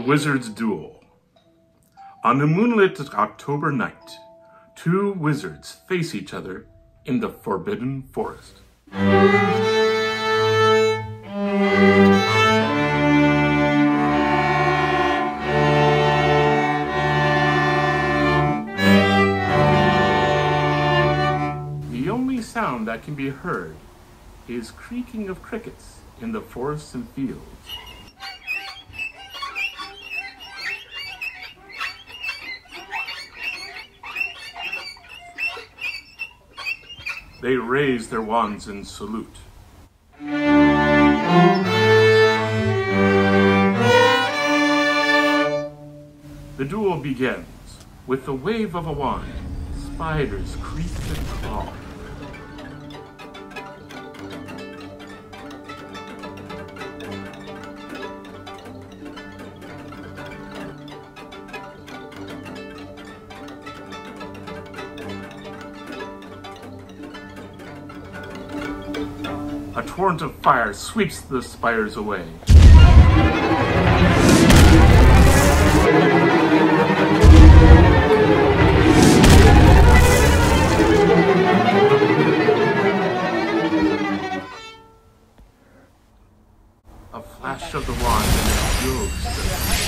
Wizard's Duel. On a moonlit October night, two wizards face each other in the Forbidden Forest. The only sound that can be heard is creaking of crickets in the forests and fields. They raise their wands in salute. The duel begins with the wave of a wand. Spiders creep and crawl. A torrent of fire sweeps the spiders away. A flash of the wand and a ghost.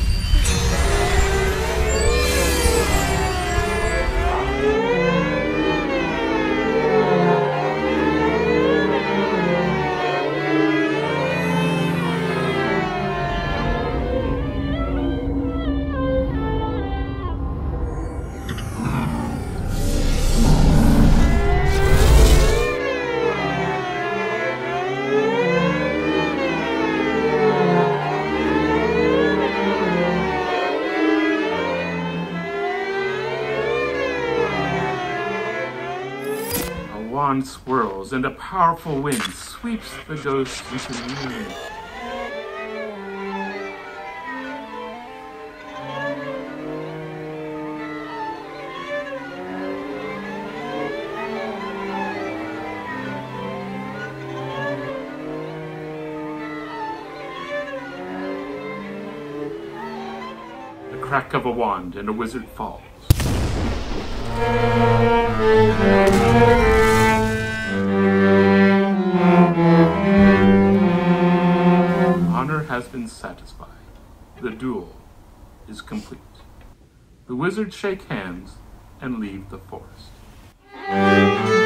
Wand swirls and a powerful wind sweeps the ghost into the moon. The crack of a wand and a wizard falls. Honor has been satisfied. The duel is complete. The wizards shake hands and leave the forest.